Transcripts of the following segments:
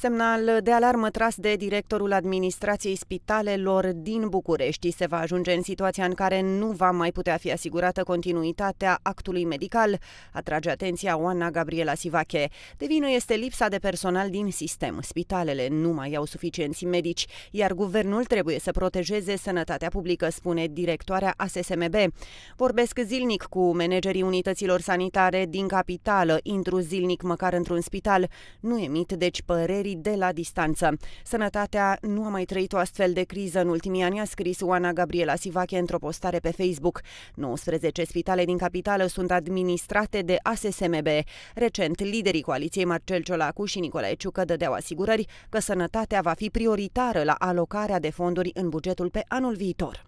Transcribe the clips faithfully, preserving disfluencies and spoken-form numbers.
Semnal de alarmă tras de directorul administrației spitalelor din București. Se va ajunge în situația în care nu va mai putea fi asigurată continuitatea actului medical, atrage atenția Oana Gabriela Sivache. De vină este lipsa de personal din sistem. Spitalele nu mai au suficienți medici, iar guvernul trebuie să protejeze sănătatea publică, spune directoarea A S S M B. Vorbesc zilnic cu managerii unităților sanitare din capitală, intru zilnic măcar într-un spital, nu emit deci păreri de la distanță. Sănătatea nu a mai trăit o astfel de criză în ultimii ani, a scris Oana Gabriela Sivache într-o postare pe Facebook. nouăsprezece spitale din capitală sunt administrate de A S S M B. Recent, liderii coaliției Marcel Ciolacu și Nicolae Ciucă dădeau asigurări că sănătatea va fi prioritară la alocarea de fonduri în bugetul pe anul viitor.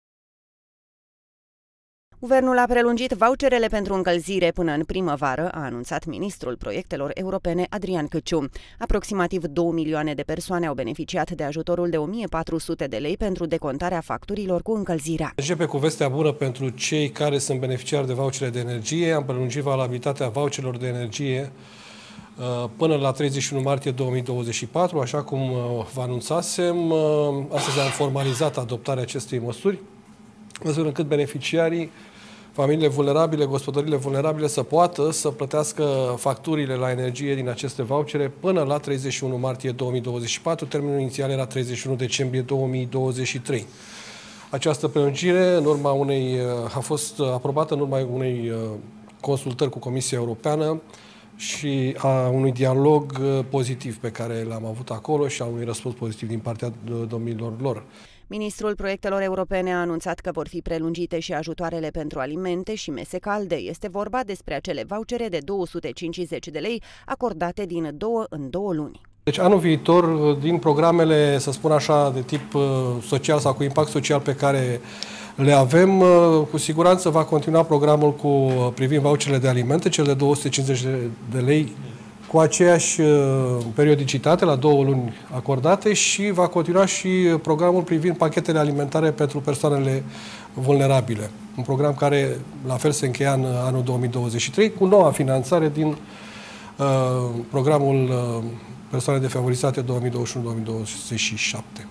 Guvernul a prelungit voucherele pentru încălzire până în primăvară, a anunțat ministrul proiectelor europene Adrian Căciu. Aproximativ două milioane de persoane au beneficiat de ajutorul de o mie patru sute de lei pentru decontarea facturilor cu încălzirea. Începe cu vestea bună pentru cei care sunt beneficiari de vouchere de energie. Am prelungit valabilitatea voucherelor de energie până la treizeci și unu martie două mii douăzeci și patru, așa cum vă anunțasem. Astăzi am formalizat adoptarea acestei măsuri, măsuri încât beneficiarii, familiile vulnerabile, gospodăriile vulnerabile să poată să plătească facturile la energie din aceste vouchere până la treizeci și unu martie două mii douăzeci și patru, termenul inițial era treizeci și unu decembrie două mii douăzeci și trei. Această prelungire în urma unei, a fost aprobată în urma unei consultări cu Comisia Europeană și a unui dialog pozitiv pe care l-am avut acolo și a unui răspuns pozitiv din partea domnilor lor. Ministrul proiectelor europene a anunțat că vor fi prelungite și ajutoarele pentru alimente și mese calde. Este vorba despre acele vouchere de două sute cincizeci de lei acordate din două în două luni. Deci anul viitor, din programele, să spun așa, de tip social sau cu impact social pe care le avem, cu siguranță va continua programul cu privind voucherele de alimente, cele de două sute cincizeci de lei, cu aceeași periodicitate, la două luni acordate, și va continua și programul privind pachetele alimentare pentru persoanele vulnerabile. Un program care, la fel, se încheia în anul două mii douăzeci și trei, cu noua finanțare din uh, programul uh, Persoane defavorizate două mii douăzeci și unu două mii douăzeci și șapte.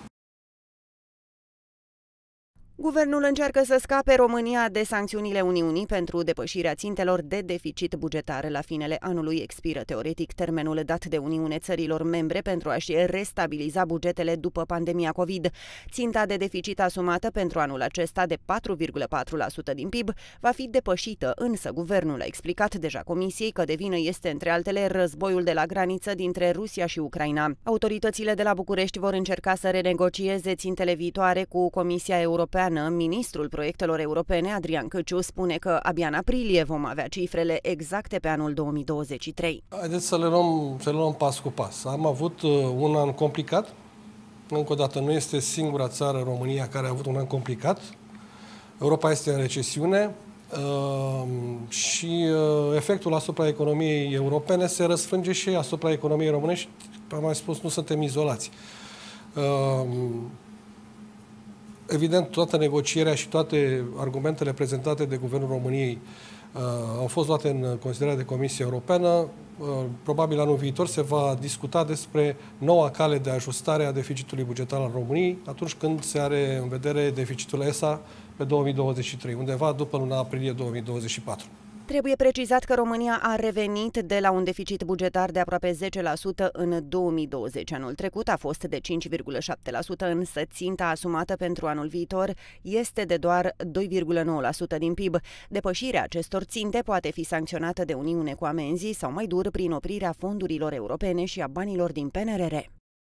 Guvernul încearcă să scape România de sancțiunile Uniunii pentru depășirea țintelor de deficit bugetar. La finele anului expiră teoretic termenul dat de Uniune țărilor membre pentru a-și restabiliza bugetele după pandemia COVID. Ținta de deficit asumată pentru anul acesta de patru virgulă patru la sută din P I B va fi depășită, însă guvernul a explicat deja Comisiei că de vină este, între altele, războiul de la graniță dintre Rusia și Ucraina. Autoritățile de la București vor încerca să renegocieze țintele viitoare cu Comisia Europeană. Ministrul proiectelor europene, Adrian Căciu, spune că abia în aprilie vom avea cifrele exacte pe anul două mii douăzeci și trei. Haideți să le luăm, să le luăm pas cu pas. Am avut un an complicat. Încă o dată, nu este singura țară, România, care a avut un an complicat. Europa este în recesiune și efectul asupra economiei europene se răsfrânge și asupra economiei românești. Am mai spus, nu suntem izolați. Evident, toată negocierea și toate argumentele prezentate de Guvernul României uh, au fost luate în considerare de Comisia Europeană. Uh, probabil anul viitor se va discuta despre noua cale de ajustare a deficitului bugetar al României, atunci când se are în vedere deficitul E S A pe două mii douăzeci și trei, undeva după luna aprilie două mii douăzeci și patru. Trebuie precizat că România a revenit de la un deficit bugetar de aproape zece la sută în două mii douăzeci. Anul trecut a fost de cinci virgulă șapte la sută, însă ținta asumată pentru anul viitor este de doar doi virgulă nouă la sută din P I B. Depășirea acestor ținte poate fi sancționată de Uniune cu amenzii sau, mai dur, prin oprirea fondurilor europene și a banilor din P N R R.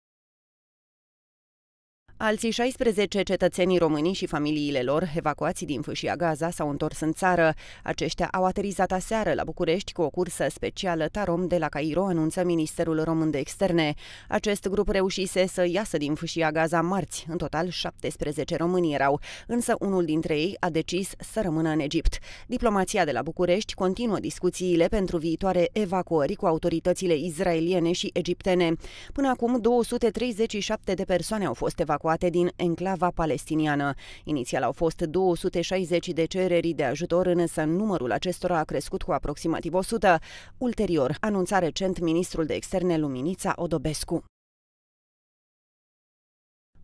Alții șaisprezece cetățenii români și familiile lor, evacuați din Fâșia Gaza, s-au întors în țară. Aceștia au aterizat aseară la București cu o cursă specială Tarom de la Cairo, anunță Ministerul Român de Externe. Acest grup reușise să iasă din Fâșia Gaza marți. În total, șaptesprezece români erau, însă unul dintre ei a decis să rămână în Egipt. Diplomația de la București continuă discuțiile pentru viitoare evacuări cu autoritățile izraeliene și egiptene. Până acum, două sute treizeci și șapte de persoane au fost evacuate din enclava palestiniană. Inițial au fost două sute șaizeci de cereri de ajutor, însă numărul acestora a crescut cu aproximativ o sută. Ulterior, anunța recent ministrul de externe Luminița Odobescu.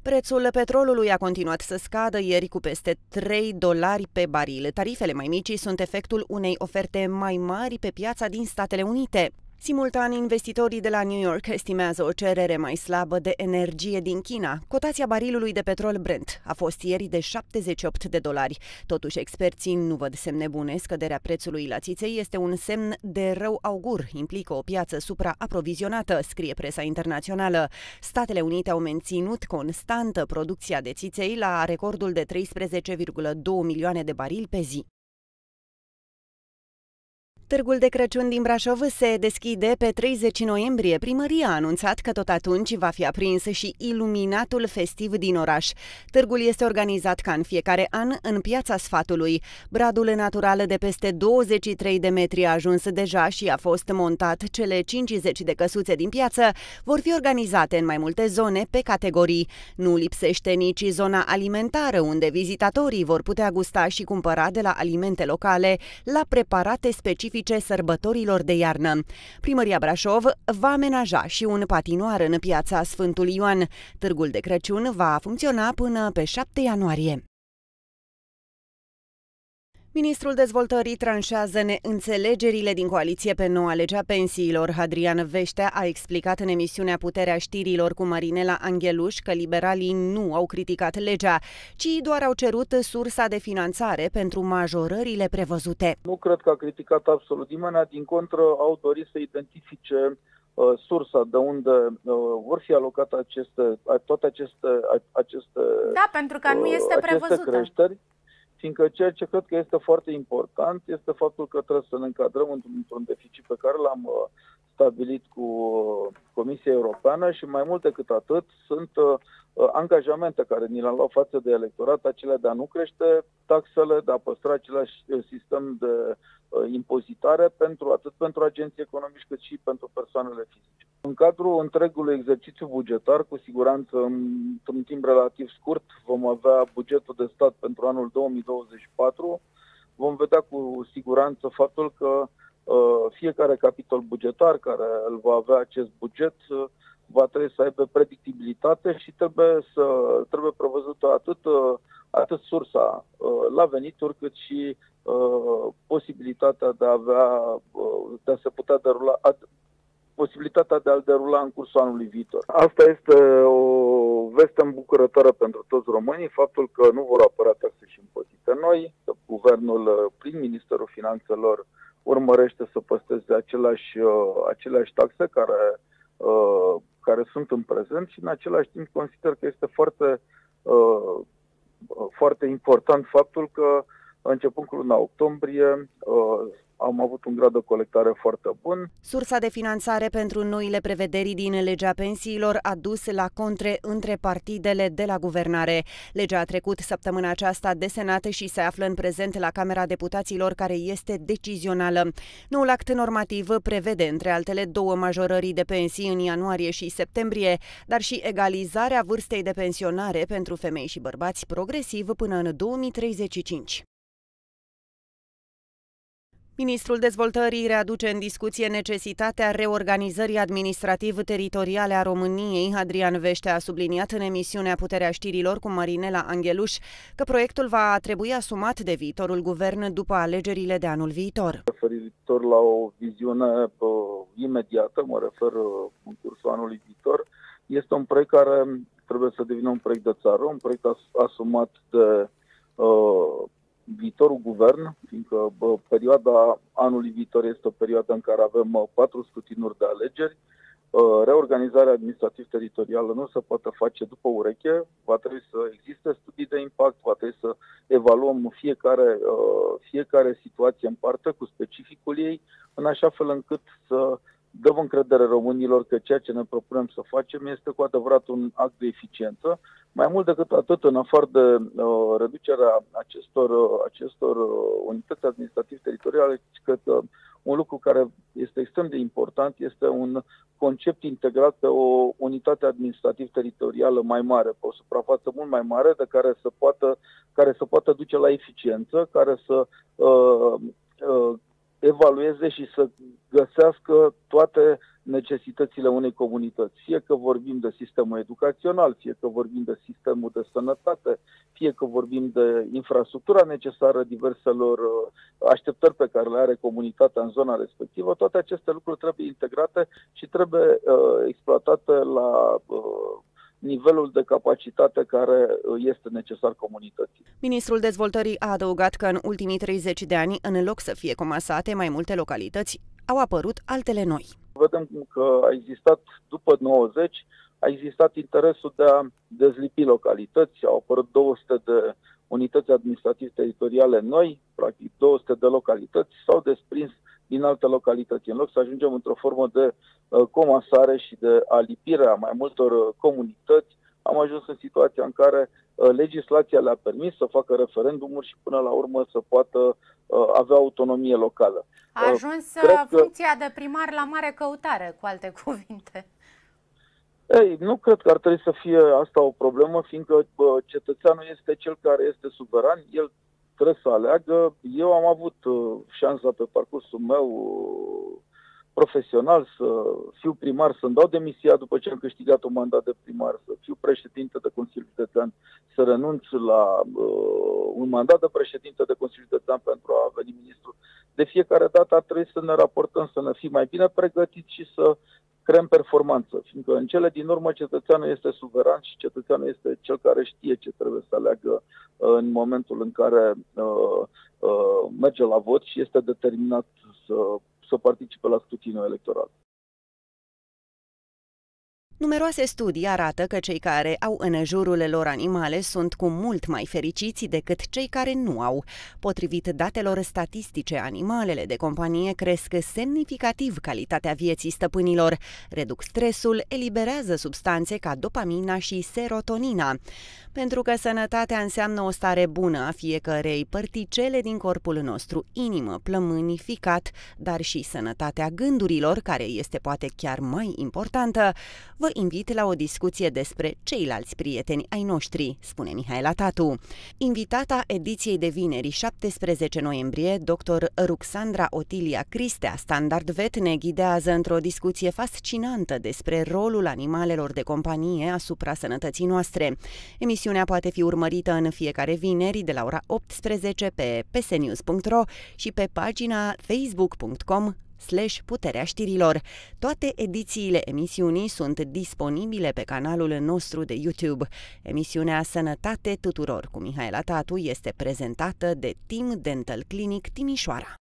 Prețul petrolului a continuat să scadă ieri cu peste trei dolari pe baril. Tarifele mai mici sunt efectul unei oferte mai mari pe piața din Statele Unite. Simultan, investitorii de la New York estimează o cerere mai slabă de energie din China. Cotația barilului de petrol Brent a fost ieri de șaptezeci și opt de dolari. Totuși, experții nu văd semne bune. Scăderea prețului la țiței este un semn de rău augur. Implică o piață supraaprovizionată, scrie presa internațională. Statele Unite au menținut constantă producția de țiței la recordul de treisprezece virgulă doi milioane de barili pe zi. Târgul de Crăciun din Brașov se deschide pe treizeci noiembrie. Primăria a anunțat că tot atunci va fi aprins și iluminatul festiv din oraș. Târgul este organizat ca în fiecare an în Piața Sfatului. Bradul natural de peste douăzeci și trei de metri a ajuns deja și a fost montat. Cele cincizeci de căsuțe din piață vor fi organizate în mai multe zone pe categorii. Nu lipsește nici zona alimentară, unde vizitatorii vor putea gusta și cumpăra de la alimente locale la preparate specifice sărbătorilor de iarnă. Primăria Brașov va amenaja și un patinoar în piața Sfântul Ioan. Târgul de Crăciun va funcționa până pe șapte ianuarie. Ministrul Dezvoltării tranșează neînțelegerile din coaliție pe noua lege a pensiilor. Hadrian Veștea a explicat în emisiunea Puterea Știrilor cu Marinela Angheluș că liberalii nu au criticat legea, ci doar au cerut sursa de finanțare pentru majorările prevăzute. Nu cred că a criticat absolut nimeni, din contră au dorit să identifice uh, sursa de unde uh, vor fi alocate aceste, toate aceste, aceste, da, pentru că nu este uh, prevăzută. creșteri. Fiindcă ceea ce cred că este foarte important este faptul că trebuie să ne încadrăm într-un deficit pe care l-am stabilit cu Comisia Europeană și mai mult decât atât sunt angajamente care ni le-am luat față de electorat, acelea de a nu crește taxele, de a păstra același sistem de impozitare pentru atât pentru agenții economici cât și pentru persoanele fizice. În cadrul întregului exercițiu bugetar, cu siguranță într-un timp relativ scurt, vom avea bugetul de stat pentru anul două mii douăzeci și patru. Vom vedea cu siguranță faptul că uh, fiecare capitol bugetar care îl va avea acest buget uh, va trebui să aibă predictibilitate și trebuie să trebuie prevăzută atât, uh, atât sursa uh, la venituri, cât și uh, posibilitatea de a avea, uh, de a se putea derula posibilitatea de a-l derula în cursul anului viitor. Asta este o veste îmbucurătoare pentru toți românii, faptul că nu vor apărea taxe și impozite noi, că guvernul, prin Ministerul Finanțelor, urmărește să păstreze aceleași, aceleași taxe care, care sunt în prezent și în același timp consider că este foarte, foarte important faptul că începând cu luna octombrie am avut un grad de colectare foarte bun. Sursa de finanțare pentru noile prevederi din legea pensiilor a dus la contre între partidele de la guvernare. Legea a trecut săptămâna aceasta de Senat și se află în prezent la Camera Deputaților, care este decizională. Noul act normativ prevede, între altele, două majorări de pensii în ianuarie și septembrie, dar și egalizarea vârstei de pensionare pentru femei și bărbați progresiv până în două mii treizeci și cinci. Ministrul Dezvoltării readuce în discuție necesitatea reorganizării administrativ-teritoriale a României. Hadrian Veștea a subliniat în emisiunea Puterea Știrilor cu Marinela Angheluș că proiectul va trebui asumat de viitorul guvern după alegerile de anul viitor. Referitor la o viziune uh, imediată, mă refer uh, în cursul anului viitor, este un proiect care trebuie să devină un proiect de țară, un proiect as asumat de uh, viitorul guvern, fiindcă bă, perioada anului viitor este o perioadă în care avem patru scrutinuri de alegeri. Reorganizarea administrativ-teritorială nu se poate face după ureche, va trebui să existe studii de impact, va trebui să evaluăm fiecare, fiecare situație în parte cu specificul ei, în așa fel încât să dăm încredere românilor că ceea ce ne propunem să facem este cu adevărat un act de eficiență. Mai mult decât atât, în afară de uh, reducerea acestor, uh, acestor uh, unități administrativ-teritoriale, cred că un lucru care este extrem de important este un concept integrat pe o unitate administrativ-teritorială mai mare, pe o suprafață mult mai mare, de care să poată, care să poată duce la eficiență, care să uh, uh, evalueze și să găsească toate necesitățile unei comunități. Fie că vorbim de sistemul educațional, fie că vorbim de sistemul de sănătate, fie că vorbim de infrastructura necesară diverselor așteptări pe care le are comunitatea în zona respectivă, toate aceste lucruri trebuie integrate și trebuie uh, exploatate la uh, nivelul de capacitate care este necesar comunității. Ministrul Dezvoltării a adăugat că în ultimii treizeci de ani, în loc să fie comasate mai multe localități, au apărut altele noi. Vedem că a existat, după nouăzeci, a existat interesul de a dezlipi localități, au apărut două sute de unități administrativ-teritoriale noi, practic două sute de localități, s-au desprins din alte localități. În loc să ajungem într-o formă de uh, comasare și de alipire a mai multor uh, comunități, am ajuns în situația în care uh, legislația le-a permis să facă referendumuri și până la urmă să poată uh, avea autonomie locală. A ajuns uh, funcția că... de primar la mare căutare, cu alte cuvinte. Ei, nu cred că ar trebui să fie asta o problemă, fiindcă uh, cetățeanul este cel care este suveran, el trebuie să aleagă. Eu am avut uh, șansa pe parcursul meu uh, profesional să fiu primar, să-mi dau demisia după ce am câștigat un mandat de primar, să fiu președinte de Consiliul Județean, să renunț la uh, un mandat de președinte de Consiliul Județean pentru a veni ministru. De fiecare dată ar trebui să ne raportăm, să ne fim mai bine pregătiți și să creăm performanță, fiindcă în cele din urmă cetățeanul este suveran și cetățeanul este cel care știe ce trebuie să aleagă uh, în momentul în care uh, uh, merge la vot și este determinat să, să participe la scrutinul electoral. Numeroase studii arată că cei care au în jurul lor animale sunt cu mult mai fericiți decât cei care nu au. Potrivit datelor statistice, animalele de companie cresc semnificativ calitatea vieții stăpânilor, reduc stresul, eliberează substanțe ca dopamina și serotonina. Pentru că sănătatea înseamnă o stare bună a fiecărei părticele din corpul nostru, inimă, plămâni, ficat, dar și sănătatea gândurilor, care este poate chiar mai importantă, vă invit la o discuție despre ceilalți prieteni ai noștri, spune Mihaela Tatu. Invitata ediției de vineri, șaptesprezece noiembrie, doctor Ruxandra Otilia Cristea, Standard Vet, ne ghidează într-o discuție fascinantă despre rolul animalelor de companie asupra sănătății noastre. Emisiunea poate fi urmărită în fiecare vineri de la ora optsprezece pe p s news punct r o și pe pagina facebook punct com slash puterea știrilor. Toate edițiile emisiunii sunt disponibile pe canalul nostru de YouTube. Emisiunea Sănătate Tuturor cu Mihaela Tatu este prezentată de Team Dental Clinic Timișoara.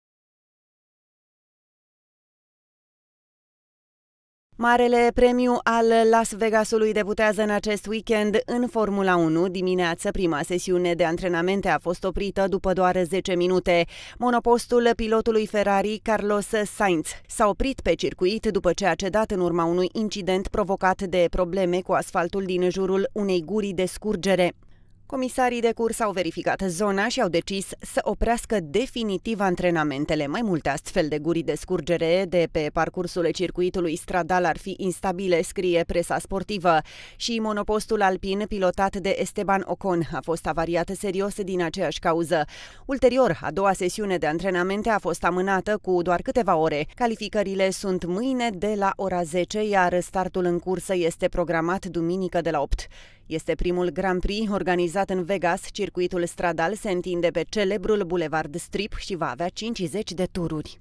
Marele premiu al Las Vegasului debutează în acest weekend în Formula unu. Dimineață, prima sesiune de antrenamente a fost oprită după doar zece minute. Monopostul pilotului Ferrari, Carlos Sainz, s-a oprit pe circuit după ce a cedat în urma unui incident provocat de probleme cu asfaltul din jurul unei guri de scurgere. Comisarii de curs au verificat zona și au decis să oprească definitiv antrenamentele. Mai multe astfel de guri de scurgere de pe parcursul circuitului stradal ar fi instabile, scrie presa sportivă. Și monopostul alpin pilotat de Esteban Ocon a fost avariat serios din aceeași cauză. Ulterior, a doua sesiune de antrenamente a fost amânată cu doar câteva ore. Calificările sunt mâine de la ora zece, iar startul în cursă este programat duminică de la opt. Este primul Grand Prix organizat în Vegas. Circuitul stradal se întinde pe celebrul Boulevard Strip și va avea cincizeci de tururi.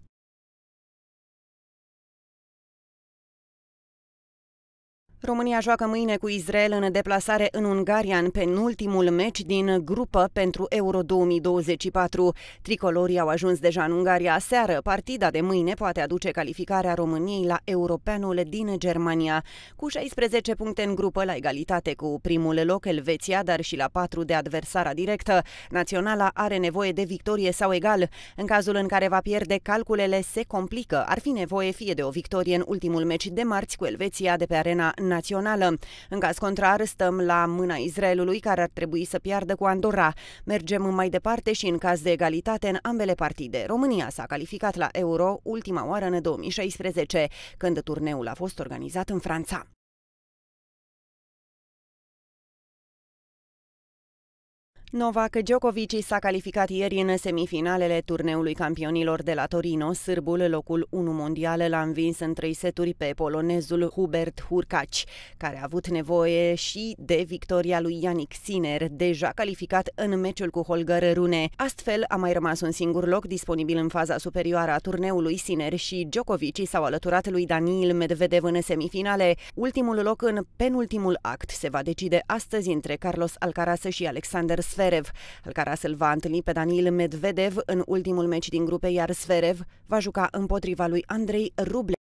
România joacă mâine cu Israel în deplasare în Ungaria, în penultimul meci din grupă pentru Euro două mii douăzeci și patru. Tricolorii au ajuns deja în Ungaria aseară. Partida de mâine poate aduce calificarea României la Europeanul din Germania. Cu șaisprezece puncte în grupă, la egalitate cu primul loc Elveția, dar și la patru de adversara directă, naționala are nevoie de victorie sau egal. În cazul în care va pierde, calculele se complică. Ar fi nevoie fie de o victorie în ultimul meci de marți cu Elveția de pe arena națională. În caz contrar, stăm la mâna Israelului, care ar trebui să piardă cu Andorra. Mergem mai departe și în caz de egalitate în ambele partide. România s-a calificat la Euro ultima oară în două mii șaisprezece, când turneul a fost organizat în Franța. Novak Djokovic s-a calificat ieri în semifinalele turneului campionilor de la Torino. Sârbul, locul unu mondial, l-a învins în trei seturi pe polonezul Hubert Hurkacz, care a avut nevoie și de victoria lui Jannik Sinner, deja calificat în meciul cu Holger Rune. Astfel, a mai rămas un singur loc disponibil în faza superioară a turneului. Sinner și Djokovic s-au alăturat lui Daniil Medvedev în semifinale. Ultimul loc în penultimul act se va decide astăzi între Carlos Alcaraz și Alexander Zverev. Alcaraz îl va întâlni pe Daniil Medvedev în ultimul meci din grupe, iar Zverev va juca împotriva lui Andrei Rublev.